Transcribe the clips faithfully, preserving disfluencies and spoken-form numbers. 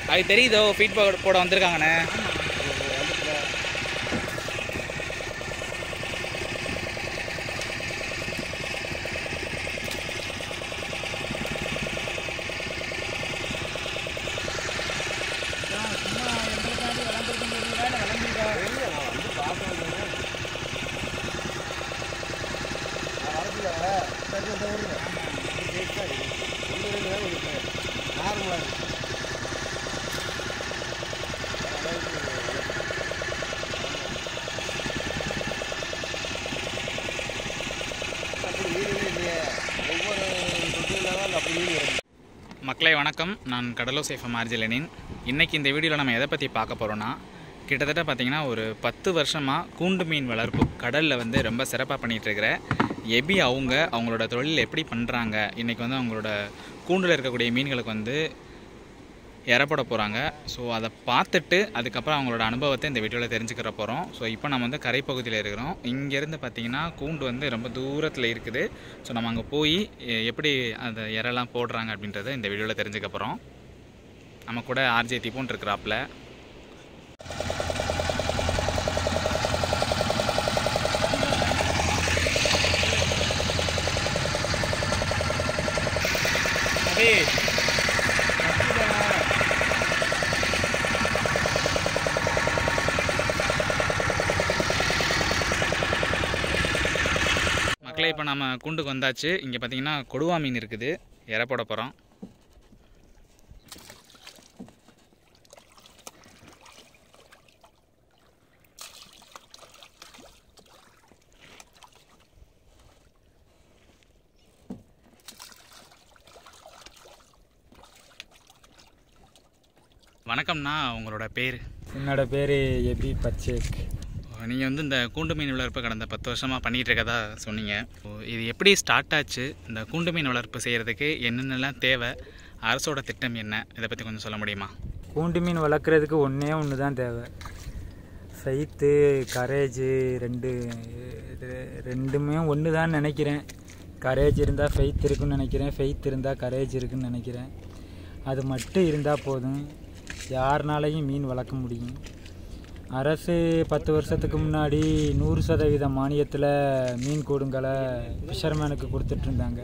அது தெரியுதோ ஃபீட் போட வந்திருக்காங்கண்ணே. மக்களை வணக்கம், நான் கடலோசை எஃப்எம் ஆர்ஜே லெனின். இன்றைக்கி இந்த வீடியோவில் நம்ம எதை பற்றி பார்க்க போகிறோன்னா, கிட்டத்தட்ட பார்த்திங்கன்னா ஒரு பத்து வருஷமாக கூண்டு மீன் வளர்ப்பு கடலில் வந்து ரொம்ப சிறப்பாக பண்ணிகிட்ருக்கிற எபி அவங்க அவங்களோட தொழில் எப்படி பண்ணுறாங்க, இன்றைக்கி வந்து அவங்களோட கூண்டில் இருக்கக்கூடிய மீன்களுக்கு வந்து இறப்பட போகிறாங்க. ஸோ அதை பார்த்துட்டு அதுக்கப்புறம் அவங்களோட அனுபவத்தை இந்த வீடியோவில் தெரிஞ்சுக்கிற போகிறோம். ஸோ இப்போ நம்ம வந்து கரைப்பகுதியில் இருக்கிறோம். இங்கேருந்து பார்த்திங்கன்னா கூண்டு வந்து ரொம்ப தூரத்தில் இருக்குது. ஸோ நம்ம அங்கே போய் எப்படி அந்த இறலாம் போடுறாங்க அப்படின்றத இந்த வீடியோவில் தெரிஞ்சுக்க போகிறோம். நம்ம கூட ஆர்ஜே தீபோன் இருக்கிறாப்புல. மக்களே, இப்போ நம்ம கூண்டுக்கு வந்தாச்சு. இங்கே பார்த்தீங்கன்னா கொடுவா மீன் இருக்குது, இற போட போகிறோம். வணக்கம்ண்ணா, உங்களோட பேர்? என்னோட பேர் எபி பச்சேக். நீங்கள் வந்து இந்த கூண்டு மீன் வளர்ப்பு கடந்த பத்து வருஷமாக பண்ணிகிட்டு இருக்கதா சொன்னீங்க. இது எப்படி ஸ்டார்ட் ஆச்சு? இந்த கூண்டு மீன் வளர்ப்பு செய்கிறதுக்கு என்னென்னலாம் தேவை? அரசோட திட்டம் என்ன? இதை பற்றி கொஞ்சம் சொல்ல முடியுமா? கூண்டு மீன் வளர்க்குறதுக்கு ஒன்றே ஒன்று தான் தேவை, சைத்து கரேஜு. ரெண்டு ரெண்டுமே ஒன்று தான் நினைக்கிறேன். கரேஜ் இருந்தால் ஃபெய்த் இருக்குன்னு நினைக்கிறேன், ஃபெய்த் இருந்தால் கரேஜ் இருக்குன்னு நினைக்கிறேன். அது மட்டும் இருந்தால் போதும், யாருனாலையும் மீன் வளர்க்க முடியும். அரசு பத்து வருஷத்துக்கு முன்னாடி நூறு சதவீத மானியத்தில் மீன் கூடுங்களை ஃபிஷர்மேனுக்கு கொடுத்துட்ருந்தாங்க.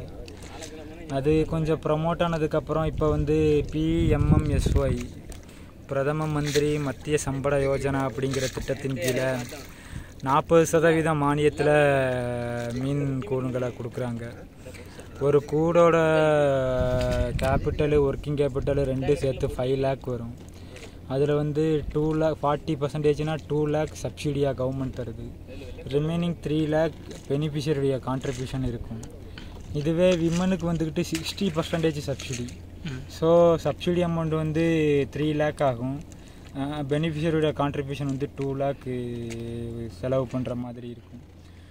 அது கொஞ்சம் ப்ரமோட் ஆனதுக்கப்புறம் இப்போ வந்து பிஎம்எம்எஸ்ஒய், பிரதம மந்திரி மத்திய சம்பள யோஜனா அப்படிங்கிற திட்டத்தின் கீழே நாற்பது சதவீத மானியத்தில் மீன் கூடுங்களை கொடுக்குறாங்க. ஒரு கூடோட கேபிட்டலு, ஒர்க்கிங் கேபிட்டலு ரெண்டு சேர்த்து ஃபைவ் லேக் வரும். அதில் வந்து டூ லேக் ஃபார்ட்டி பர்சன்டேஜ்னால் டூ லேக் சப்சிடியாக கவர்மெண்ட் தருது. ரிமைனிங் த்ரீ லேக் பெனிஃபிஷரியுடைய கான்ட்ரிபியூஷன் இருக்கும். இதுவே விமனுக்கு வந்துக்கிட்டு sixty percentage subsidy. So subsidy amount வந்து த்ரீ லேக் ஆகும். பெனிஃபிஷரியுடைய கான்ட்ரிபியூஷன் வந்து டூ லேக் செலவு பண்ணுற மாதிரி இருக்கும்.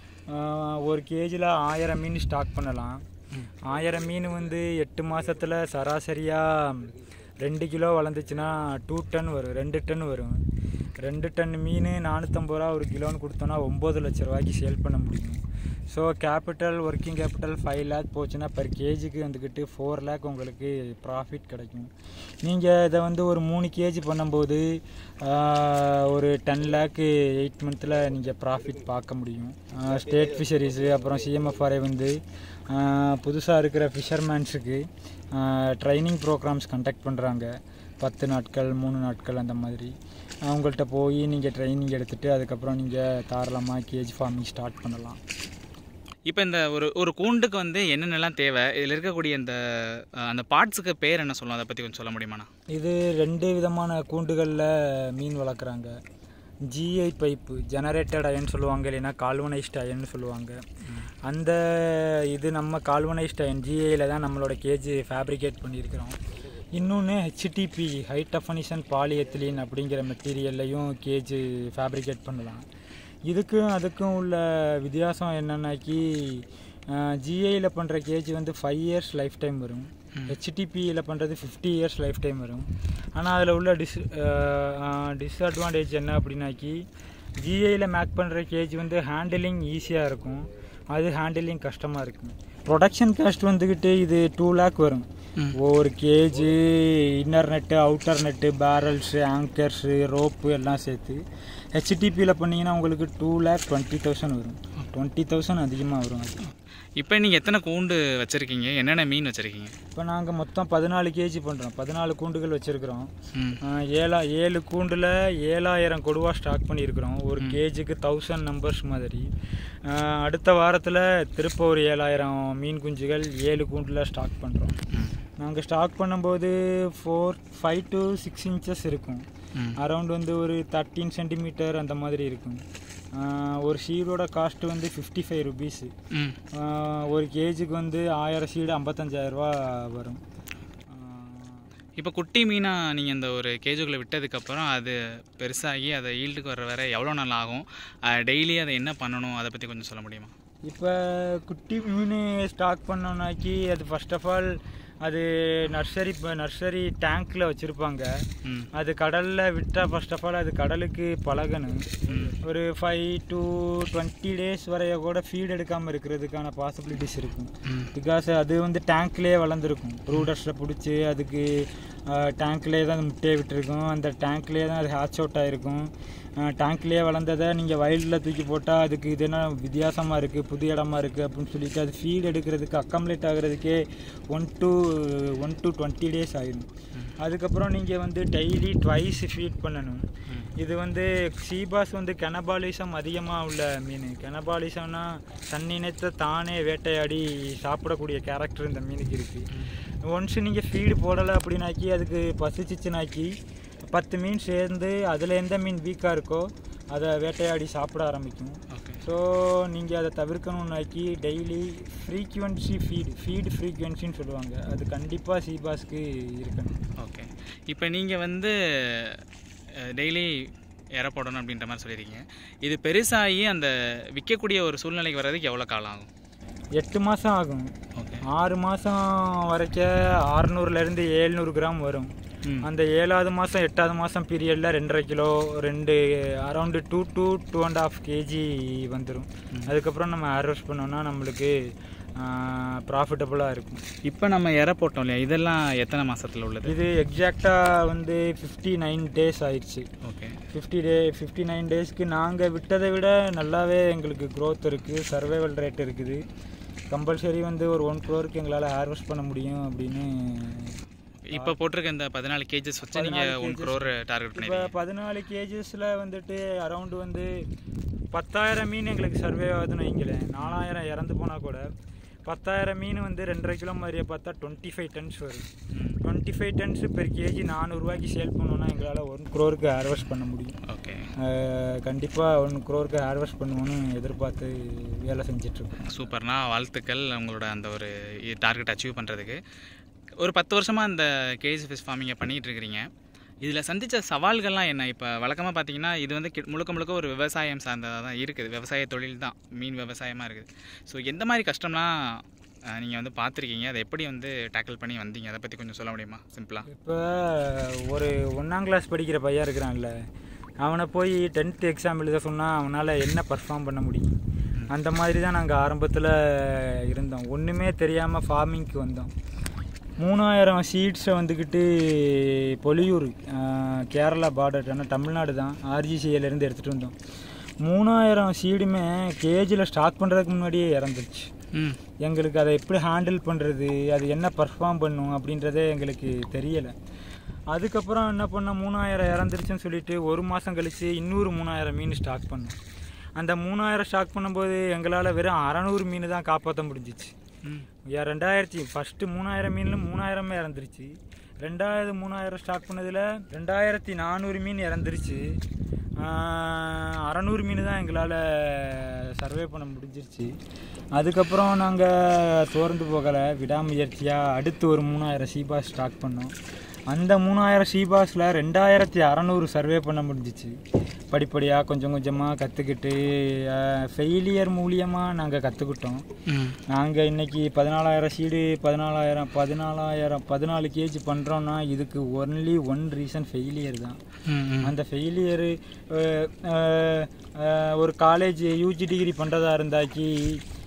ஒரு கேஜில் ஆயிரம் மீன் ஸ்டாக் பண்ணலாம். ஆயிரம் மீன் வந்து எட்டு மாதத்தில் சராசரியாக ரெண்டு கிலோ வளர்ந்துச்சுன்னா டூ டன் வரும், ரெண்டு டன் வரும். ரெண்டு டன் மீன் நானூற்றம்பது ரூபா ஒரு கிலோன்னு கொடுத்தோன்னா ஒம்பது லட்ச ரூபாய்க்கு சேல் பண்ண முடியும். So capital, working capital five lakh போச்சுன்னா பர் கேஜிக்கு வந்துக்கிட்டு ஃபோர் லேக் உங்களுக்கு ப்ராஃபிட் கிடைக்கும். நீங்கள் இதை வந்து ஒரு மூணு கேஜி பண்ணும்போது ஒரு டென் லேக்கு எயிட் மந்த்தில் நீங்கள் ப்ராஃபிட் பார்க்க முடியும். ஸ்டேட் ஃபிஷரிஸு அப்புறம் சிஎம்எஃப்ஆர்ஐ வந்து புதுசாக இருக்கிற ஃபிஷர்மேன்ஸுக்கு ட்ரைனிங் ப்ரோக்ராம்ஸ் கண்டக்ட் பண்ணுறாங்க. பத்து நாட்கள், மூணு நாட்கள் அந்த மாதிரி. அவங்கள்ட்ட போய் நீங்கள் ட்ரைனிங் எடுத்துகிட்டு அதுக்கப்புறம் நீங்கள் தாராளமாக கேஜ் ஃபார்மிங் ஸ்டார்ட் பண்ணலாம். இப்போ இந்த ஒரு ஒரு கூண்டுக்கு வந்து என்னென்னலாம் தேவை? இதில் இருக்கக்கூடிய இந்த அந்த பார்ட்ஸுக்கு பேர் என்ன சொல்லலாம், அதை பற்றி கொஞ்சம் சொல்ல முடியுமாண்ணா? இது ரெண்டு விதமான கூண்டுகளில் மீன் வளர்க்குறாங்க. ஜிஐ பைப்பு, ஜெனரேட்டட் அயன் சொல்லுவாங்க, இல்லைன்னா கால்வனைஸ்ட் அயன்னு சொல்லுவாங்க. அந்த இது நம்ம கால்வனைஸ்ட் அயன் ஜிஐயில் தான் நம்மளோட கேஜ் ஃபேப்ரிகேட் பண்ணியிருக்கிறோம். இன்னொன்று ஹெச்டிபி, ஹை டெஃபனிஷன் பாலிஎத்திலீன் அப்படிங்கிற மெட்டீரியல்லையும் கேஜ் ஃபேப்ரிகேட் பண்ணலாம். இதுக்கும் அதுக்கும் உள்ள வித்தியாசம் என்னென்னாக்கி, ஜிஐயில் பண்ணுற கேஜ் வந்து ஃபைவ் இயர்ஸ் லைஃப் டைம் வரும், ஹெச்டிபியில் பண்ணுறது ஃபிஃப்டி இயர்ஸ் லைஃப் டைம் வரும். ஆனால் அதில் உள்ள டிஸ் டிஸ்அட்வான்டேஜ் என்ன அப்படின்னாக்கி, ஜிஐயில் மேக் பண்ணுற கேஜ் வந்து ஹேண்டிலிங் ஈஸியாக இருக்கும், அது ஹேண்டிலிங் கஷ்டமாக இருக்கும். ப்ரொடக்ஷன் காஸ்ட் வந்துக்கிட்டு இது டூ லேக் வரும். ஒவ்வொரு cage inner net, outer net, barrels, anchors, rope எல்லாம் சேர்த்து ஹெச்டிபியில் பண்ணிங்கன்னா உங்களுக்கு டூ லேக் டுவெண்ட்டி தௌசண்ட் வரும். டுவெண்ட்டி தௌசண்ட் அதிகமாக வரும். அது இப்போ நீங்கள் எத்தனை கூண்டு வச்சுருக்கீங்க, என்னென்ன மீன் வச்சுருக்கீங்க? இப்போ நாங்கள் மொத்தம் பதினாலு கேஜி பண்ணுறோம். பதினாலு கூண்டுகள் வச்சுருக்கிறோம். ஏழா ஏழு கூண்டில் ஏழாயிரம் கொடுவா ஸ்டாக் பண்ணியிருக்கிறோம். ஒரு கேஜிக்கு தௌசண்ட் நம்பர்ஸ் மாதிரி. அடுத்த வாரத்தில் திருப்ப ஒரு ஏழாயிரம் மீன் குஞ்சுகள் ஏழு கூண்டில் ஸ்டாக் பண்ணுறோம். நாங்கள் ஸ்டாக் பண்ணும்போது four five to six inches இருக்கும். அரௌண்ட் வந்து ஒரு தேர்ட்டீன் சென்டிமீட்டர் அந்த மாதிரி இருக்கும். ஒரு ஷீடோட காஸ்ட்டு வந்து ஃபிஃப்டி ஃபைவ் ருபீஸு. ஒரு கேஜிக்கு வந்து ஆயிரம் ஷீடு ஐம்பத்தஞ்சாயிரரூபா வரும். இப்போ குட்டி மீனாக நீங்கள் இந்த ஒரு கேஜுக்குள்ளே விட்டதுக்கப்புறம் அது பெருசாகி அதை ஈல்டுக்கு வர வர எவ்வளோ நாள் ஆகும்? டெய்லி அதை என்ன பண்ணணும், அதை பற்றி கொஞ்சம் சொல்ல முடியுமா? இப்போ குட்டி மீன் ஸ்டாக் பண்ணோன்னாக்கி அது ஃபர்ஸ்ட் ஆஃப் ஆல் அது நர்சரி இப்போ நர்சரி டேங்க்கில் வச்சுருப்பாங்க. அது கடலில் விட்டால் ஃபர்ஸ்ட் ஆஃப் ஆல் அது கடலுக்கு பழகணும். ஒரு ஃபைவ் டு டுவெண்ட்டி டேஸ் வரைய கூட ஃபீட் எடுக்காமல் இருக்கிறதுக்கான பாசிபிலிட்டிஸ் இருக்கும். பிகாஸ் அது வந்து டேங்க்லேயே வளர்ந்துருக்கும். ப்ரூடர்ஸை பிடிச்சி அதுக்கு டேங்க்லேயே தான் முட்டையை விட்டுருக்கும். அந்த டேங்க்லேயே தான் அது ஹேட்ச் அவுட் ஆகிருக்கும். டேங்க்லேயே வளர்ந்ததை நீங்கள் வயலில் தூக்கி போட்டால் அதுக்கு இது என்ன வித்தியாசமாக இருக்குது, புது இடமா இருக்குது அப்படின்னு சொல்லிட்டு அது ஃபீட் எடுக்கிறதுக்கு அக்கம்ப்ளீட் ஆகிறதுக்கே one to one to twenty days ஆகிடும். அதுக்கப்புறம் நீங்கள் வந்து டெய்லி ட்வைஸ் ஃபீட் பண்ணணும். இது வந்து சீபாஸ் வந்து கெனபாலிசம் அதிகமாக உள்ள மீன். கெனபாலிசம்னா தன்னினத்தை தானே வேட்டையாடி சாப்பிடக்கூடிய கேரக்டர் இந்த மீனுக்கு இருக்குது. ஒன்ஸ் நீங்கள் ஃபீடு போடலை அப்படின்னாக்கி அதுக்கு பசிச்சிச்சுனாக்கி பத்து மீன் சேர்ந்து அதில் எந்த மீன் வீக்காக இருக்கோ அதை வேட்டையாடி சாப்பிட ஆரம்பிக்கும். ஸோ நீங்கள் அதை தவிர்க்கணுன்னாக்கி டெய்லி ஃப்ரீக்வன்சி ஃபீடு ஃபீடு ஃப்ரீக்வன்சின்னு சொல்லுவாங்க, அது கண்டிப்பாக சீபாஸ்க்கு இருக்கணும். ஓகே, இப்போ நீங்கள் வந்து டெய்லி இற போடணும் அப்படின்ற மாதிரி சொல்லியிருக்கீங்க. இது பெருசாகி அந்த விற்கக்கூடிய ஒரு சூழ்நிலைக்கு வர்றதுக்கு எவ்வளோ காலம் ஆகும்? எட்டு மாதம் ஆகும். ஓகே, ஆறு மாதம் வரைக்கும் அறுநூறுலேருந்து ஏழ்நூறு கிராம் வரும். அந்த ஏழாவது மாதம் எட்டாவது மாதம் பீரியடில் ரெண்டரை கிலோ ரெண்டு around two two two and half KG வந்துடும். அதுக்கப்புறம் நம்ம ஹார்வெஸ்ட் பண்ணோம்னா நம்மளுக்கு ப்ராஃபிட்டபுளாக இருக்கும். இப்போ நம்ம இற போட்டோம் இல்லையா, இதெல்லாம் எத்தனை மாதத்தில் உள்ளது? இது எக்ஸாக்டாக வந்து ஃபிஃப்டி நைன் டேஸ் ஆயிடுச்சு. Okay, fifty day fifty nine டேஸ்க்கு நாங்கள் விட்டதை விட நல்லாவே எங்களுக்கு க்ரோத் இருக்குது, சர்வைவல் ரேட் இருக்குது. கம்பல்சரி வந்து ஒரு ஒன் க்ரோருக்கு எங்களால் ஹார்வெஸ்ட் பண்ண முடியும் அப்படின்னு. இப்போ போட்டிருக்க இந்த பதினாலு கேஜஸ் வச்சு நீங்கள் ஒன் க்ரோர் டார்கெட் பண்ணி. இப்போ பதினாலு கேஜஸில் வந்துட்டு அரௌண்டு வந்து பத்தாயிரம் மீன் எங்களுக்கு சர்வே ஆகுதுன்னு வைங்களேன். நாலாயிரம் இறந்து போனால் கூட பத்தாயிரம் மீன் வந்து ரெண்டரை கிலோ மாதிரியை பார்த்தா டுவெண்ட்டி ஃபைவ் டன்ஸ் வரும். Twenty five tons per KG நானூறுரூவாய்க்கு சேல் பண்ணோன்னா எங்களால் ஒன் க்ரோருக்கு ஹார்வெஸ்ட் பண்ண முடியும். ஓகே, கண்டிப்பாக ஒன் க்ரோருக்கு ஹார்வெஸ்ட் பண்ணுவோன்னு எதிர்பார்த்து வேலை செஞ்சிட்ருக்கோம். சூப்பர்னா, வாழ்த்துக்கள் உங்களோட அந்த ஒரு டார்கெட் அச்சீவ் பண்ணுறதுக்கு. ஒரு பத்து வருஷமாக இந்த கேஜ் ஃபிஷ் ஃபார்மிங்கை பண்ணிகிட்டு இருக்கிறீங்க. இதில் சந்தித்த சவால்கள்லாம் என்ன? இப்போ வழக்கமாக பார்த்தீங்கன்னா இது வந்து முழுக்க முழுக்க ஒரு விவசாயம் சார்ந்ததாக தான் இருக்குது, விவசாய தொழில் தான், மீன் விவசாயமாக இருக்குது. ஸோ எந்த மாதிரி கஷ்டம்லாம் நீங்கள் வந்து பார்த்துருக்கீங்க, அதை எப்படி வந்து டேக்கிள் பண்ணி வந்தீங்க, அதை பற்றி கொஞ்சம் சொல்ல முடியுமா சிம்பிளாக? இப்போ ஒரு ஒன்றாம் கிளாஸ் படிக்கிற பையன் இருக்கிறான்ல, அவனை போய் டென்த்து எக்ஸாம் எழுத சொன்னால் அவனால் என்ன பர்ஃபார்ம் பண்ண முடியும்? அந்த மாதிரி தான் நாங்கள் ஆரம்பத்தில் இருந்தோம். ஒன்றுமே தெரியாமல் ஃபார்மிங்க்கு வந்தோம். மூணாயிரம் சீட்ஸை வந்துக்கிட்டு பொலியூர் கேரளா பார்டர், ஆனால் தமிழ்நாடு தான், ஆர்ஜிசிஏலேருந்து எடுத்துகிட்டு வந்தோம். மூணாயிரம் சீடுமே கேஜியில் ஸ்டார்ட் பண்ணுறதுக்கு முன்னாடியே இறந்துருச்சு. எங்களுக்கு அதை எப்படி ஹேண்டில் பண்ணுறது, அது என்ன பர்ஃபார்ம் பண்ணும் அப்படின்றதே எங்களுக்கு தெரியலை. அதுக்கப்புறம் என்ன பண்ணோம், மூணாயிரம் இறந்துருச்சுன்னு சொல்லிட்டு ஒரு மாதம் கழித்து இன்னொரு மூணாயிரம் மீன் ஸ்டாக் பண்ணோம். அந்த மூணாயிரம் ஸ்டாக் பண்ணும்போது எங்களால் வெறும் அறநூறு மீன் தான் காப்பாற்ற முடிஞ்சிச்சு. ரெண்டாயிரத்தி ஃபஸ்ட்டு மூணாயிரம் மீனில் மூணாயிரமே இறந்துருச்சு. ரெண்டாயிரத்து மூணாயிரம் ஸ்டாக் பண்ணதில் ரெண்டாயிரத்தி நானூறு மீன் இறந்துருச்சு. அறநூறு மீன் தான் எங்களால் சர்வே பண்ண முடிஞ்சிருச்சு. அதுக்கப்புறம் நாங்கள் சோர்ந்து போகலை, விடாமுயற்சியாக அடுத்து ஒரு மூணாயிரம் சீபாஸ் ஸ்டாக் பண்ணோம். அந்த மூணாயிரம் சீபாஸில் ரெண்டாயிரத்தி அறநூறு சர்வே பண்ண முடிஞ்சிச்சு. படிப்படியாக கொஞ்சம் கொஞ்சமாக கற்றுக்கிட்டு ஃபெயிலியர் மூலியமாக நாங்கள் கற்றுக்கிட்டோம். நாங்கள் இன்றைக்கி பதினாலாயிரம் சீடு பதினாலாயிரம் பதினாலாயிரம் பதினாலு கேஜி பண்ணுறோன்னா இதுக்கு ஒன்லி ஒன் ரீசன் ஃபெயிலியர் தான். அந்த ஃபெயிலியரு ஒரு காலேஜ் யூஜி டிகிரி பண்ணுறதா இருந்தாக்கி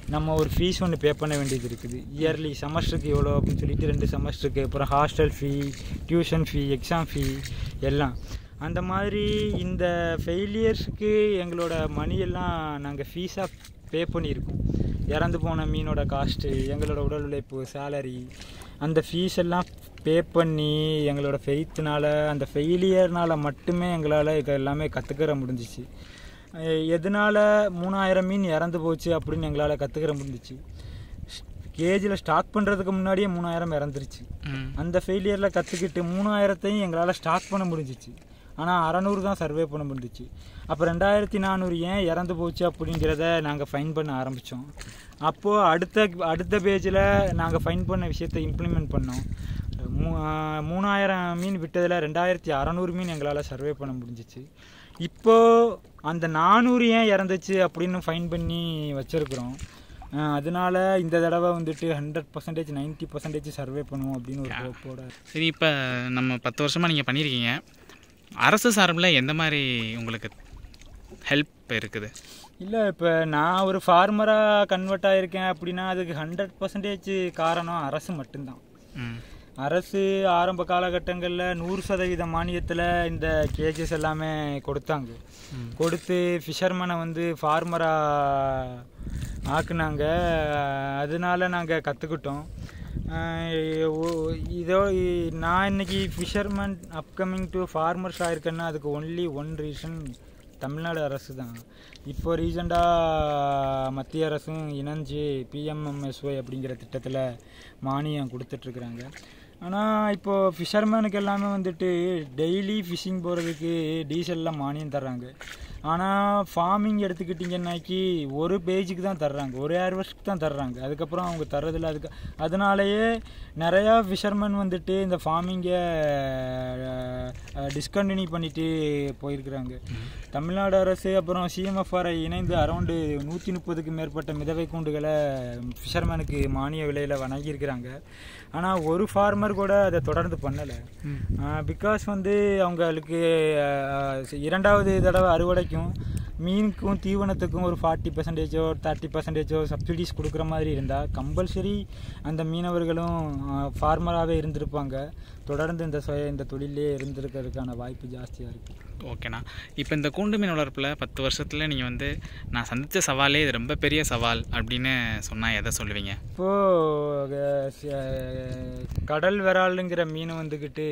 நம்ம ஒரு ஃபீஸ் ஒன்று பே பண்ண வேண்டியது இருக்குது. இயர்லி செமஸ்டருக்கு எவ்வளோ அப்படின்னு சொல்லிட்டு ரெண்டு செமஸ்டருக்கு, அப்புறம் hostel fee, tuition fee, exam fee எல்லாம். அந்த மாதிரி இந்த ஃபெயிலியர்ஸுக்கு எங்களோட மணியெல்லாம் நாங்கள் ஃபீஸாக பே பண்ணியிருக்கோம். இறந்து போன மீனோட காஸ்ட்டு, எங்களோட உடல் உழைப்பு, சேலரி, அந்த ஃபீஸ் எல்லாம் பே பண்ணி எங்களோட ஃபெய்த்துனால், அந்த ஃபெயிலியர்னால் மட்டுமே எங்களால் இது எல்லாமே கற்றுக்கிற முடிஞ்சிச்சு. எதனால் மூணாயிரம் மீன் இறந்து போச்சு அப்படின்னு எங்களால் கற்றுக்கிற முடிஞ்சிச்சு. கேஜில் ஸ்டாக் பண்ணுறதுக்கு முன்னாடியே மூணாயிரம் இறந்துருச்சு. அந்த ஃபெயிலியரில் கற்றுக்கிட்டு மூணாயிரத்தையும் எங்களால் ஸ்டாக் பண்ண முடிஞ்சிச்சு. ஆனால் அறநூறு தான் சர்வே பண்ண முடிஞ்சிச்சு. அப்போ ரெண்டாயிரத்தி நானூறு ஏன் இறந்து போச்சு அப்படிங்கிறத நாங்கள் ஃபைன் பண்ண ஆரம்பித்தோம். அப்போது அடுத்த அடுத்த பேஜில் நாங்கள் ஃபைன் பண்ண விஷயத்தை இம்ப்ளிமெண்ட் பண்ணோம். மூ மூணாயிரம் மீன் விட்டதில் ரெண்டாயிரத்தி அறநூறு மீன் எங்களால் சர்வே பண்ண முடிஞ்சிச்சு. இப்போது அந்த நானூறு ஏன் இறந்துச்சு அப்படின்னு ஃபைன் பண்ணி வச்சுருக்குறோம். அதனால இந்த தடவை வந்துட்டு hundred percentage ninety percentage survey பண்ணுவோம் அப்படின்னு ஒரு ஹோப்போட. சரி, இப்போ நம்ம பத்து வருஷமாக நீங்கள் பண்ணியிருக்கீங்க. அரசு சார்பில் எந்த மாதிரி உங்களுக்கு ஹெல்ப் இருக்குது? இல்லை, இப்போ நான் ஒரு ஃபார்மராக கன்வெர்ட் ஆகிருக்கேன் அப்படின்னா அதுக்கு ஹண்ட்ரட் பர்சன்டேஜ் காரணம் அரசு மட்டும்தான். அரசு ஆரம்ப காலகட்டங்களில் நூறு சதவீத மானியத்தில் இந்த கேஜஸ் எல்லாமே கொடுத்தாங்க. கொடுத்து ஃபிஷர்மனை வந்து ஃபார்மராக ஆக்குனாங்க. அதனால நாங்கள் கற்றுக்கிட்டோம். இதோ நான் இன்னைக்கு ஃபிஷர்மேன் அப்கமிங் டு ஃபார்மர்ஸ் ஆகிருக்கேன்னா அதுக்கு ஒன்லி ஒன் ரீசன் தமிழ்நாடு அரசு தான். இப்போ ரீசெண்டாக மத்திய அரசும் இணைஞ்சு பிஎம்எம்எஸ்ஒய் அப்படிங்கிற திட்டத்தில் மானியம் கொடுத்துட்ருக்குறாங்க. ஆனால் இப்போது ஃபிஷர்மேனுக்கு எல்லாமே வந்துட்டு டெய்லி ஃபிஷிங் போகிறதுக்கு டீசல்லாம் மானியம் தர்றாங்க. ஆனால் ஃபார்மிங் எடுத்துக்கிட்டிங்கன்னாக்கி ஒரு பேஜுக்கு தான் தர்றாங்க, ஒரு ஏர்வர்ஸ்க்கு தான் தர்றாங்க. அதுக்கப்புறம் அவங்க தர்றதில்ல. அதுக்கு அதனாலேயே நிறையா ஃபிஷர்மேன் வந்துட்டு இந்த ஃபார்மிங்கை டிஸ்கண்டினியூ பண்ணிட்டு போயிருக்கிறாங்க. தமிழ்நாடு அரசு அப்புறம் சிஎம்எஃப்ஆரை இணைந்து அரௌண்டு நூற்றி முப்பதுக்கு மேற்பட்ட மிதவை கூண்டுகளை ஃபிஷர்மேனுக்கு மானிய விலையில் வழங்கியிருக்கிறாங்க. ஆனால் ஒரு ஃபார்மர் கூட அதை தொடர்ந்து பண்ணலை. பிகாஸ் வந்து அவங்களுக்கு இரண்டாவது தடவை அறுவடைக்கும் மீனுக்கும் தீவனத்துக்கும் ஒரு ஃபார்ட்டி பர்சன்டேஜோ தேர்ட்டி பர்சன்டேஜோ சப்சிடிஸ் கொடுக்குற மாதிரி இருந்தால் கம்பல்சரி அந்த மீனவர்களும் ஃபார்மராகவே இருந்திருப்பாங்க. தொடர்ந்து இந்த சுய இந்த தொழிலே இருந்திருக்கிறதுக்கான வாய்ப்பு ஜாஸ்தியாக இருக்குது. ஓகேண்ணா, இப்போ இந்த கூண்டு மீன் வளர்ப்பில் பத்து வருஷத்தில் நீங்கள் வந்து நான் சந்தித்த சவாலே இது ரொம்ப பெரிய சவால் அப்படின்னு சொன்னால் எதை சொல்லுவீங்க? இப்போது கடல் விராலுங்கிற மீன் வந்துக்கிட்டு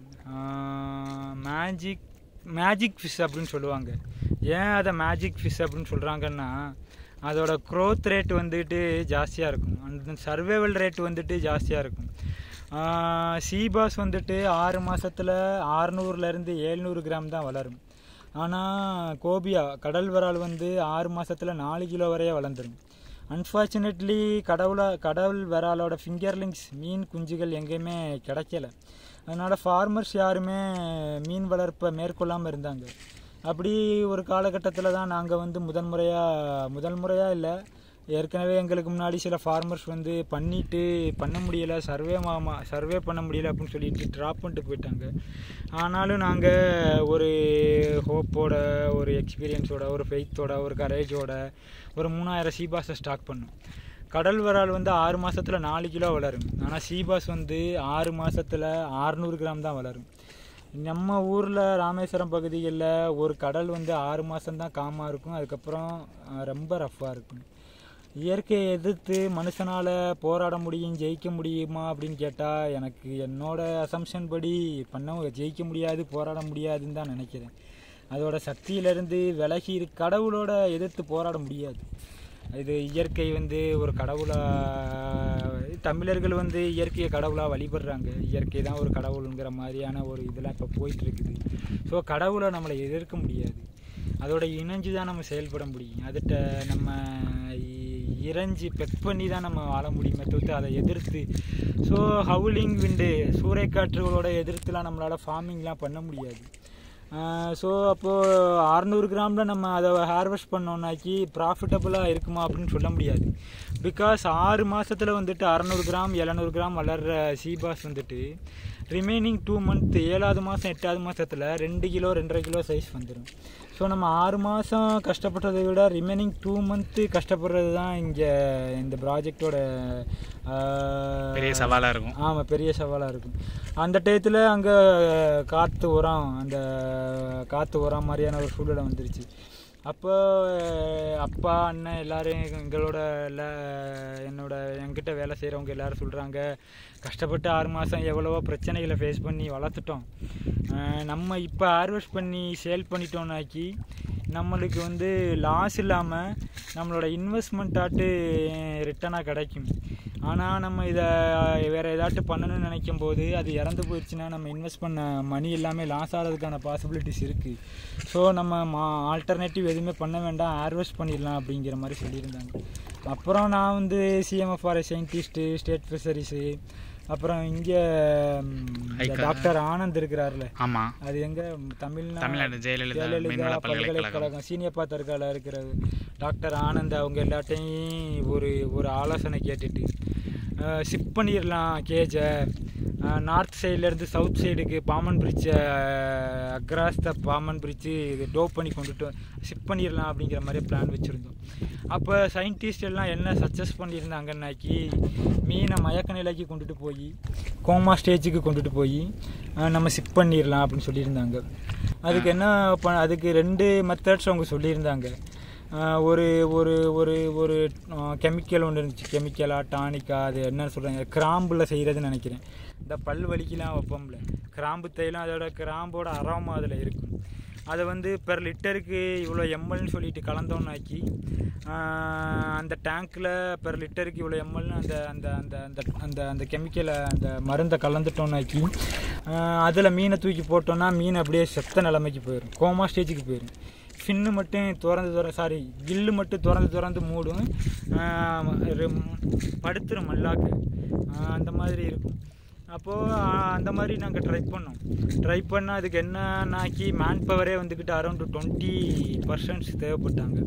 மேஜிக் மேஜிக் ஃபிஷ் அப்படின்னு சொல்லுவாங்க. ஏன் அதை மேஜிக் ஃபிஷ் அப்படின்னு சொல்கிறாங்கன்னா அதோட க்ரோத் ரேட் வந்துட்டு ஜாஸ்தியாக இருக்கும், அந்த சர்வைவல் ரேட் வந்துட்டு ஜாஸ்தியாக இருக்கும். சீபாஸ் வந்துட்டு ஆறு மாதத்தில் ஆறுநூறுலேருந்து ஏழ்நூறு கிராம் தான் வளரும். ஆனால் கோபியா கடல் விரால் வந்து ஆறு மாதத்தில் நாலு கிலோ வரையே வளர்ந்துடும். அன்ஃபார்ச்சுனேட்லி கடவுளா கடவுள் விராலோட ஃபிங்கர்லிங்ஸ் மீன் குஞ்சுகள் எங்கேயுமே கிடைக்கல. அதனால் ஃபார்மர்ஸ் யாருமே மீன் வளர்ப்பை மேற்கொள்ளாமல் இருந்தாங்க. அப்படி ஒரு காலகட்டத்தில் தான் நாங்கள் வந்து முதல் முறையாக முதல் முறையாக இல்லை ஏற்கனவே எங்களுக்கு முன்னாடி சில ஃபார்மர்ஸ் வந்து பண்ணிவிட்டு பண்ண முடியலை, சர்வே மாமா சர்வே பண்ண முடியலை அப்படின்னு சொல்லிட்டு ட்ராப் பண்ணிட்டு போயிட்டாங்க. ஆனாலும் நாங்கள் ஒரு ஹோப்போட, ஒரு எக்ஸ்பீரியன்ஸோட, ஒரு ஃபெய்த்தோட, ஒரு கரேஜோட ஒரு மூணாயிரம் சீபாஸை ஸ்டாக் பண்ணோம். கடல் விரால் வந்து ஆறு மாதத்தில் நாலு கிலோ வளரும். ஆனால் சீபாஸ் வந்து ஆறு மாதத்தில் ஆறுநூறு கிராம் தான் வளரும். நம்ம ஊரில் ராமேஸ்வரம் பகுதிகளில் ஒரு கடல் வந்து ஆறு மாதம்தான் காமாக இருக்கும், அதுக்கப்புறம் ரொம்ப ரஃப்பாக இருக்கும். இயற்கையை எதிர்த்து மனுஷனால் போராட முடியும், ஜெயிக்க முடியுமா அப்படின்னு கேட்டால் எனக்கு என்னோடய அசம்ஷன் படி பண்ண ஜெயிக்க முடியாது, போராட முடியாதுன்னு தான் நினைக்கிறேன். அதோட சக்தியிலேருந்து விலகி கடவுளோட எதிர்த்து போராட முடியாது. இது இயற்கை வந்து ஒரு கடவுளாக, தமிழர்கள் வந்து இயற்கையை கடவுளாக வழிபடுறாங்க. இயற்கை தான் ஒரு கடவுளுங்கிற மாதிரியான ஒரு இதெல்லாம் இப்போ போயிட்டுருக்குது. ஸோ கடவுளை நம்மளை எதிர்க்க முடியாது, அதோட இணைஞ்சு தான் நம்ம செயல்பட முடியும். அதுகிட்ட நம்ம இறைஞ்சி பெக் பண்ணி தான் நம்ம வாழ முடியுமே தவிர்த்து அதை எதிர்த்து. ஸோ ஹவுலிங் விண்டு சூறைக்காற்றுகளோட எதிர்த்துலாம் நம்மளால் ஃபார்மிங்லாம் பண்ண முடியாது. ஸோ அப்போது அறநூறு கிராமில் நம்ம அதை ஹார்வெஸ்ட் பண்ணோன்னாக்கி ப்ராஃபிட்டபுளாக இருக்குமா அப்படின்னு சொல்ல முடியாது. பிகாஸ் ஆறு மாதத்தில் வந்துட்டு அறநூறு கிராம் எழுநூறு கிராம் வளர்கிற சீபாஸ் வந்துட்டு ரிமைனிங் டூ மந்த் ஏழாவது மாதம் எட்டாவது மாதத்தில் ரெண்டு கிலோ ரெண்டரை கிலோ சைஸ் வந்துடும். ஸோ நம்ம ஆறு மாதம் கஷ்டப்படுறதை விட ரிமைனிங் டூ மந்த்து கஷ்டப்படுறது தான் இங்கே இந்த ப்ராஜெக்டோட பெரிய சவாலாக இருக்கும். ஆமாம், பெரிய சவாலாக இருக்கும். அந்த டயத்தில் அங்கே காற்று உரம் அந்த காற்று உரம் மாதிரியான ஒரு சூழ்நிலை வந்துருச்சு. அப்போ அப்பா அண்ணன் எல்லோரும் எங்களோட எல்லா என்னோட என்கிட்ட வேலை செய்கிறவங்க எல்லோரும் சொல்கிறாங்க, கஷ்டப்பட்டு ஆறு மாதம் எவ்வளவோ பிரச்சனைகளை ஃபேஸ் பண்ணி வளர்த்துட்டோம், நம்ம இப்போ ஹார்வெஸ்ட் பண்ணி சேல் பண்ணிட்டோம்னாக்கி நம்மளுக்கு வந்து லாஸ் இல்லாமல் நம்மளோட இன்வெஸ்ட்மெண்ட்டாட்டு ரிட்டனாக கிடைக்கும். ஆனால் நம்ம இதை வேறு ஏதாட்டு பண்ணணும்னு நினைக்கும் போது அது இறந்து போயிடுச்சுன்னா நம்ம இன்வெஸ்ட் பண்ண மணி எல்லாமே லாஸ் ஆகிறதுக்கான பாசிபிலிட்டிஸ் இருக்குது. ஸோ நம்ம மா ஆல்டர்னேட்டிவ் எதுவுமே பண்ண வேண்டாம், ஹார்வெஸ்ட் பண்ணிடலாம் அப்படிங்கிற மாதிரி சொல்லியிருந்தாங்க. அப்புறம் நான் வந்து சிஎம்எஃப்ஆர் சயின்டிஸ்ட்டு, ஸ்டேட் ஃபிஷரிஸு, அப்புறம் இங்கே டாக்டர் ஆனந்த் இருக்கிறார்ல, ஆமாம், அது எங்கே தமிழ்நாடு தமிழ்நாடு ஜெயலலிதா ஜெயலலிதா பல்கலைக்கழகம் சீனியர் பாத்தர்கால இருக்கிற டாக்டர் ஆனந்த் அவங்க எல்லாட்டையும் ஒரு ஒரு ஆலோசனை கேட்டுட்டு ஷிஃப்ட் பண்ணிடலாம் கேஜை, நார்த் சைட்லேருந்து சவுத் சைடுக்கு பாமன் பிரிட்ஜை அக்ராஸ் த பாமன் பிரிட்ஜு இது டோப் பண்ணி கொண்டுட்டு ஷிஃப்ட் பண்ணிடலாம் அப்படிங்கிற மாதிரி பிளான் வச்சுருந்தோம். அப்போ சயின்டிஸ்ட் எல்லாம் என்ன சஜஸ்ட் பண்ணியிருந்தாங்கன்னாக்கி மீனை மயக்க நிலைக்கு கொண்டுட்டு போய் கோமா ஸ்டேஜுக்கு கொண்டுட்டு போய் நம்ம ஷிஃப்ட் பண்ணிடலாம் அப்படின்னு சொல்லியிருந்தாங்க. அதுக்கு என்ன ப அதுக்கு ரெண்டு மெத்தட்ஸ் அவங்க சொல்லியிருந்தாங்க. ஒரு ஒரு ஒரு ஒரு கெமிக்கல் ஒன்று இருந்துச்சு, கெமிக்கலா டானிக்கா, அது என்ன சொல்கிறாங்க, கிராம்பில் செய்கிறதுன்னு நினைக்கிறேன். இந்த பல் வலிக்கெலாம் வைப்போம்ல கிராம்பு தைலம், அதோட கிராம்போட அரோமா அதில் இருக்கும். அதை வந்து பெர் லிட்டருக்கு இவ்வளோ எம்எல்னு சொல்லிட்டு கலந்தோன்னாக்கி அந்த டேங்க்கில் பெர் லிட்டருக்கு இவ்வளோ எம்எல்னு அந்த அந்த அந்த அந்த அந்த அந்த கெமிக்கலை அந்த மருந்தை கலந்துட்டோன்னாக்கி அதில் மீனை தூக்கி போட்டோன்னா மீன் அப்படியே செத்த நிலைமைக்கு போயிடும், கோமா ஸ்டேஜுக்கு போயிடும். ஃபின்னு மட்டும் திறந்து திற சாரி கில்லு மட்டும் திறந்து திறந்து மூடும், படுத்துரும் மல்லாக்கு, அந்த மாதிரி இருக்கும். அப்போது அந்த மாதிரி நாங்கள் ட்ரை பண்ணோம். ட்ரை பண்ணால் அதுக்கு என்னன்னாக்கி மேன் பவரே வந்துக்கிட்டு அரௌண்டு டுவெண்ட்டி பர்சன்ட்ஸ் தேவைப்பட்டாங்க.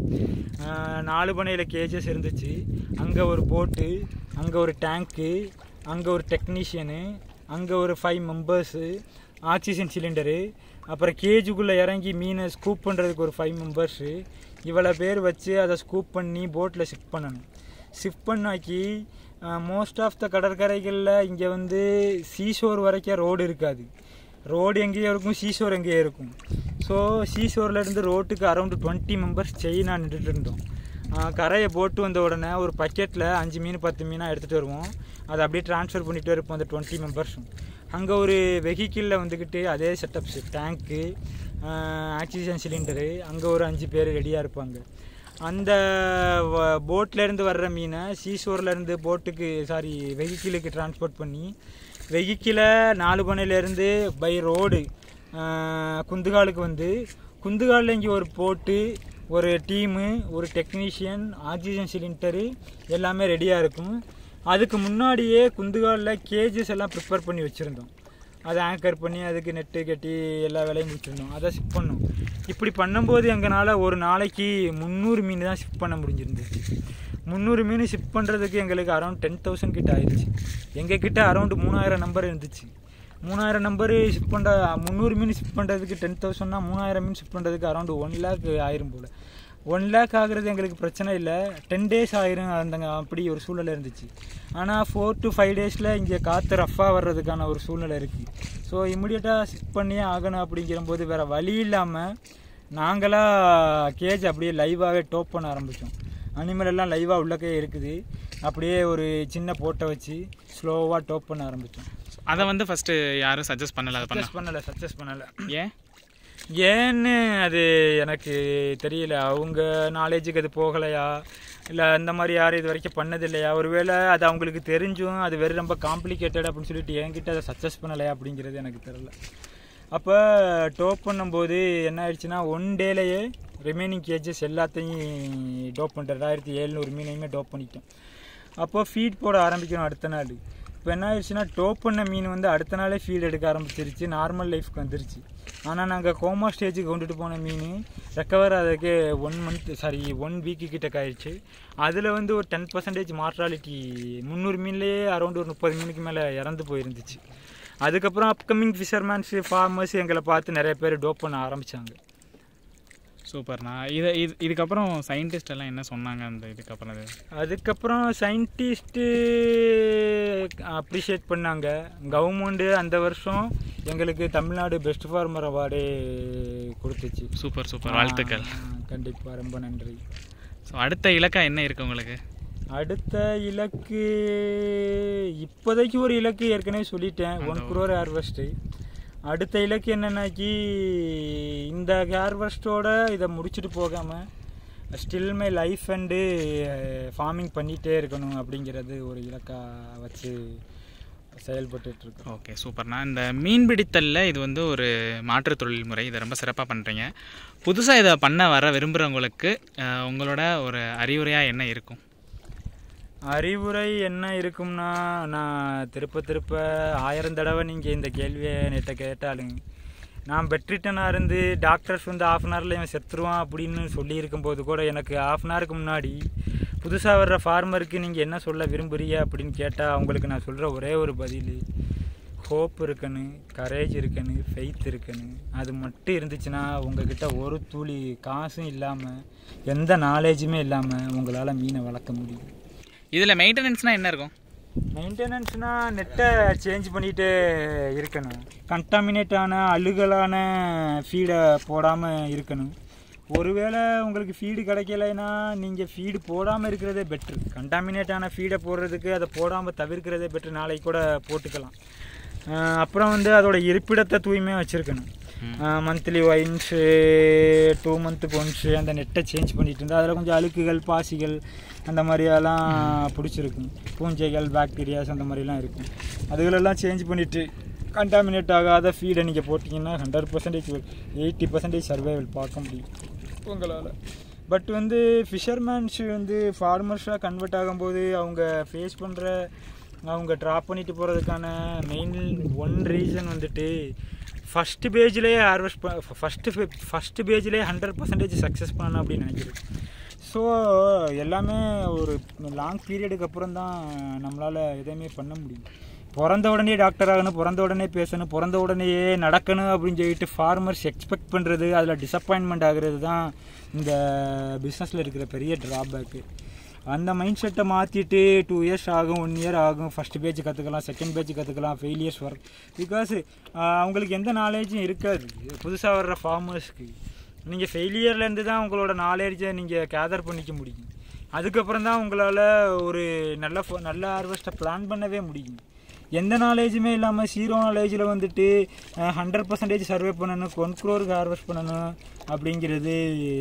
நாலு பனையில் கேஜஸ் இருந்துச்சு, அங்கே ஒரு போட்டு, அங்கே ஒரு டேங்க்கு, அங்கே ஒரு டெக்னீஷியனு, அங்கே ஒரு ஃபைவ் மெம்பர்ஸு, ஆக்சிஜன் சிலிண்டரு, அப்புறம் கேஜுக்குள்ளே இறங்கி மீனை ஸ்கூப் பண்ணுறதுக்கு ஒரு ஃபைவ் மெம்பர்ஸு, இவ்வளோ பேர் வச்சு அதை ஸ்கூப் பண்ணி போட்டில் ஷிஃப்ட் பண்ணணும். ஷிஃப்ட் பண்ணாக்கி மோஸ்ட் ஆஃப் த கடற்கரைகளில் இங்கே வந்து சீஷோர் வரைக்கும் ரோடு இருக்காது, ரோடு எங்கேயோ இருக்கும், சீஷோர் எங்கேயோ இருக்கும். ஸோ சீஷோர்லேருந்து ரோட்டுக்கு அரௌண்டு டுவெண்ட்டி மெம்பர்ஸ் செயினாக நின்றுட்டு இருந்தோம். கரையை போட்டு வந்த உடனே ஒரு பக்கெட்டில் அஞ்சு மீன் பத்து மீனாக எடுத்துகிட்டு வருவோம், அதை அப்படியே ட்ரான்ஸ்ஃபர் பண்ணிகிட்டே இருப்போம் அந்த டுவெண்ட்டி மெம்பர்ஸும். அங்கே ஒரு வெஹிக்கிளில் வந்துக்கிட்டு அதே செட்டப்ஸு, டேங்க்கு, ஆக்சிஜன் சிலிண்டரு, அங்கே ஒரு அஞ்சு பேர் ரெடியாக இருப்பாங்க. அந்த போட்லேருந்து வர்ற மீனை சீஷோர்லேருந்து போட்டுக்கு சாரி வெஹிக்கிளுக்கு டிரான்ஸ்போர்ட் பண்ணி வெஹிக்கிளை நாலு பனையிலேருந்து பை ரோடு குந்துகாலுக்கு வந்து, குந்துகாலில் இங்கே ஒரு போட்டு, ஒரு டீமு, ஒரு டெக்னீஷியன், ஆக்சிஜன் சிலிண்டரு எல்லாமே ரெடியாக இருக்கும். அதுக்கு முன்னாடியே குந்துகாலில் கேஜஸ் எல்லாம் ப்ரிப்பேர் பண்ணி வச்சுருந்தோம், அதை ஆங்கர் பண்ணி அதுக்கு நெட்டு கட்டி எல்லா வேலையும் முடிச்சிருந்தோம், அதை ஷிஃப்ட் பண்ணோம். இப்படி பண்ணும்போது எங்களால் ஒரு நாளைக்கு முந்நூறு மீன் தான் ஷிஃப்ட் பண்ண முடிஞ்சிருந்துச்சு. முந்நூறு மீன் ஷிஃப்ட் பண்ணுறதுக்கு எங்களுக்கு அரௌண்ட் டென் தௌசண்ட் கிட்ட ஆயிடுச்சு. எங்கள் கிட்ட அரௌண்டு மூணாயிரம் நம்பர் இருந்துச்சு. மூணாயிரம் நம்பரு ஷிஃப்ட் பண்ணுற முந்நூறு மீன் ஷிஃப்ட் பண்ணுறதுக்கு டென் தௌசண்ட்னா மூணாயிரம் மீன் ஷிஃப்ட் பண்ணுறதுக்கு அரௌண்டு ஒன் லேக் ஆயிரும் போல். ஒன் லேக் ஆகுறது எங்களுக்கு பிரச்சனை இல்லை, டென் டேஸ் ஆயிரும் அந்த அப்படி ஒரு சூழ்நிலை இருந்துச்சு. ஆனால் ஃபோர் டு ஃபைவ் டேஸில் இங்கே காற்று ரஃப்பாக வர்றதுக்கான ஒரு சூழ்நிலை இருக்குது. ஸோ இம்மிடியட்டாக ஷிஃப்ட் பண்ணியே ஆகணும். அப்படிங்கிறபோது வேறு வழி இல்லாமல் நாங்களாக கேஜ் அப்படியே லைவாகவே டோப் பண்ண ஆரம்பித்தோம். அனிமல் எல்லாம் லைவாக உள்ளக்கே இருக்குது, அப்படியே ஒரு சின்ன போட்டை வச்சு ஸ்லோவாக டோப் பண்ண ஆரம்பித்தோம். அதை வந்து ஃபஸ்ட்டு யாரும் சஜஸ்ட் பண்ணலை சஜஸ்ட் பண்ணலை சஜஸ்ட் பண்ணலை ஏன் ஏன்னு அது எனக்கு தெரியல. அவங்க நாலேஜுக்கு அது போகலையா, இல்லை அந்த மாதிரி யாரும் இது வரைக்கும் பண்ணதில்லையா, ஒருவேளை அது அவங்களுக்கு தெரிஞ்சும் அது வெறும் ரொம்ப காம்ப்ளிகேட்டட் அப்படின்னு சொல்லிட்டு என்கிட்ட அதை சஜஸ்ட் பண்ணலையா அப்படிங்கிறது எனக்கு தெரியல. அப்போ டோப் பண்ணும்போது என்ன ஆயிடுச்சுன்னா, ஒன் டேலேயே ரிமைனிங் கேஜஸ் எல்லாத்தையும் டோப் பண்ணிட்டேன். ரெண்டாயிரத்தி எழுநூறு மீனையுமே டோப் பண்ணிட்டேன். அப்போது ஃபீட் போட ஆரம்பிக்கணும் அடுத்த நாள். இப்போ என்ன ஆயிடுச்சுன்னா டோப் பண்ண மீன் வந்து அடுத்த நாளே ஃபீட் எடுக்க ஆரம்பிச்சிருச்சு, நார்மல் லைஃப்க்கு வந்துருச்சு. ஆனால் நாங்கள் கோமா ஸ்டேஜுக்கு கொண்டுட்டு போன மீன் ரெக்கவர் ஆகிறதுக்கு one month sorry one week கிட்ட ஆயிடுச்சு. அதில் வந்து ஒரு டென் பர்சன்டேஜ் மார்ட்டாலிட்டி, முந்நூறு மீன்லேயே அரௌண்ட் ஒரு முப்பது மீனுக்கு மேலே இறந்து போயிருந்துச்சு. அதுக்கப்புறம் அப்கமிங் ஃபிஷர்மேன்ஸு ஃபார்மர்ஸ் எங்களை பார்த்து நிறைய பேர் டோப் பண்ண ஆரம்பித்தாங்க. சூப்பர்ண்ணா. இதை இது இதுக்கப்புறம் சயின்டிஸ்ட் எல்லாம் என்ன சொன்னாங்க அந்த இதுக்கப்புறம்? அது அதுக்கப்புறம் சயின்டிஸ்ட்டு அப்ரிஷியேட் பண்ணாங்க. கவர்மெண்ட்டு அந்த வருஷம் எங்களுக்கு தமிழ்நாடு பெஸ்ட் ஃபார்மர் அவார்டு கொடுத்துச்சு. சூப்பர் சூப்பர், வாழ்த்துக்கள். கண்டிப்பாக, ரொம்ப நன்றி. ஸோ அடுத்த இலக்கா என்ன இருக்குது உங்களுக்கு? அடுத்த இலக்கு இப்போதைக்கு ஒரு இலக்கு ஏற்கனவே சொல்லிட்டேன், ஒன் குரோர் ஹார்வெஸ்ட்டு. அடுத்த இலக்கு என்னன்னாக்கி இந்த ஹார்வெஸ்ட்டோட இதை முடிச்சுட்டு போகாமல் still my life and farming பண்ணிகிட்டே இருக்கணும் அப்படிங்கிறது ஒரு இலக்காக வச்சு செயல்பட்டுருக்கு. ஓகே, சூப்பர்ண்ணா. இந்த மீன் பிடித்தலில் இது வந்து ஒரு மாற்றுத் தொழில் முறை, இதை ரொம்ப சிறப்பாக பண்ணுறீங்க. புதுசாக இதை பண்ண வர விரும்புகிறவங்களுக்கு உங்களோட ஒரு அறிவுரையாக என்ன இருக்கும்? அறிவுரை என்ன இருக்கும்னா, நான் திருப்ப திருப்ப ஆயிரம் தடவை நீங்கள் இந்த கேள்வியை நேற்ற கேட்டாலுங்க, நான் பெட்ரிட்டனாக இருந்து டாக்டர்ஸ் வந்து ஆஃப் அன் ஹவரில் இவன் செத்துருவான் அப்படின்னு சொல்லியிருக்கும்போது கூட எனக்கு ஆஃப் அன் ஹவருக்கு முன்னாடி புதுசாக வர்ற ஃபார்மருக்கு நீங்கள் என்ன சொல்ல விரும்புகிறீங்க அப்படின்னு கேட்டால் அவங்களுக்கு நான் சொல்கிற ஒரே ஒரு பதில், ஹோப் இருக்கணும், கரேஜ் இருக்கணும், ஃபெய்த் இருக்கணும். அது மட்டும் இருந்துச்சுன்னா உங்கள்கிட்ட ஒரு துளி காசும் இல்லாமல் எந்த நாலேஜுமே இல்லாமல் உங்களால் மீனை வளர்க்க முடியும். இதில் மெயின்டெனன்ஸ்னால் என்ன இருக்கும்? மெயின்டெனன்ஸ்னால் நெட்டை சேஞ்ச் பண்ணிகிட்டே இருக்கணும், கண்டாமினேட் ஆன அழுகலான ஃபீடை போடாமல் இருக்கணும். ஒருவேளை உங்களுக்கு ஃபீடு கிடைக்கலைன்னா நீங்கள் ஃபீடு போடாமல் இருக்கிறதே பெட்ரு. கண்டாமினேட் ஆன ஃபீடை போடுறதுக்கு அதை போடாமல் தவிர்க்கிறதே பெட்ரு, நாளைக்கு கூட போட்டுக்கலாம். அப்புறம் வந்து அதோட இருப்பிடத்தை தூய்மையாக வச்சுருக்கணும். மந்த்லி ஒன்ஸு டூ மந்த்துக்கு ஒன்ஸு அந்த நெட்டை சேஞ்ச் பண்ணிகிட்டு இருந்தால் அதில் கொஞ்சம் அழுக்குகள், பாசிகள் அந்த மாதிரியெல்லாம் பிடிச்சிருக்கும், பூஞ்சைகள், பாக்டீரியாஸ் அந்த மாதிரிலாம் இருக்கும். அதுகளெல்லாம் சேஞ்ச் பண்ணிவிட்டு கண்டாமினேட் ஆகாத ஃபீடை நீங்கள் போட்டிங்கன்னா hundred percentage eighty percentage survival பார்க்க முடியும் உங்களால். பட் வந்து ஃபிஷர்மேன்ஸ் வந்து ஃபார்மர்ஸாக கன்வெர்ட் ஆகும்போது அவங்க ஃபேஸ் பண்ணுற, அவங்க ட்ராப் பண்ணிட்டு போகிறதுக்கான மெயின் ஒன் ரீசன் வந்துட்டு ஃபஸ்ட்டு பேஜ்லேயே ஹார்வெஸ்ட் ப ஃபஸ்ட்டு ஃபஸ்ட்டு பேஜ்லேயே ஹண்ட்ரட் பர்சன்டேஜ் சக்ஸஸ் பண்ணணும் அப்படின்னு நினைக்கிறேன். ஸோ எல்லாமே ஒரு லாங் பீரியடுக்கு அப்புறம் தான் நம்மளால் எதையுமே பண்ண முடியும். பிறந்த உடனே டாக்டர் ஆகணும், பிறந்த உடனே பேசணும், பிறந்த உடனேயே நடக்கணும் அப்படின்னு சொல்லிட்டு ஃபார்மர்ஸ் எக்ஸ்பெக்ட் பண்ணுறது, அதில் டிசப்பாயின்மெண்ட் ஆகிறது தான் இந்த பிஸ்னஸில் இருக்கிற பெரிய ட்ராபேக்கு. அந்த மைண்ட் செட்டை மாற்றிட்டு டூ இயர்ஸ் ஆகும், ஒன் இயர் ஆகும், ஃபஸ்ட்டு பேஜ் கற்றுக்கலாம், செகண்ட் பேஜ் கற்றுக்கலாம், ஃபெயிலியர்ஸ் வரும். பிகாஸ் அவங்களுக்கு எந்த நாலேஜும் இருக்காது. புதுசாக வர்ற ஃபார்மர்ஸ்க்கு நீங்கள் ஃபெயிலியர்லேருந்து தான் உங்களோட நாலேஜை நீங்கள் கேதர் பண்ணிக்க முடியும். அதுக்கப்புறம் தான் உங்களால் ஒரு நல்ல நல்ல ஹார்வெஸ்ட்டை பிளான் பண்ணவே முடியும். எந்த நாலேஜுமே இல்லாமல் ஜீரோ நாலேஜில் வந்துட்டு ஹண்ட்ரட் பர்சன்டேஜ் சர்வே பண்ணணும், ஒன் க்ரோருக்கு ஹார்வெஸ்ட் பண்ணணும் அப்படிங்கிறது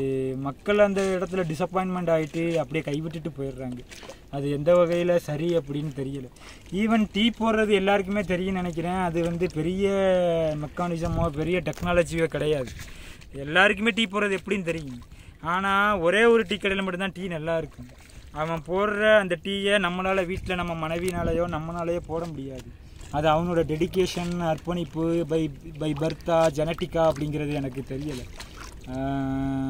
மக்கள் அந்த இடத்துல டிசப்பாயின்மெண்ட் ஆகிட்டு அப்படியே கைவிட்டுட்டு போயிடுறாங்க. அது எந்த வகையில் சரி அப்படின்னு தெரியல. ஈவன் டீ போடுறது எல்லாருக்குமே தெரியும்னு நினைக்கிறேன். அது வந்து பெரிய மெக்கானிசமோ பெரிய டெக்னாலஜியோ கிடையாது. எல்லாருக்குமே டீ போடுறது எப்படின்னு தெரியும். ஆனால் ஒரே ஒரு டீ கடையில் மட்டும்தான் டீ நல்லா இருக்கும். அவன் போடுற அந்த டீயை நம்மளால் வீட்டில் நம்ம மனைவினாலேயோ நம்மளாலேயோ போட முடியாது. அது அவனோட டெடிக்கேஷன், அர்ப்பணிப்பு, பை பை பர்த்தா, ஜெனட்டிக்கா அப்படிங்கிறது எனக்கு தெரியலை.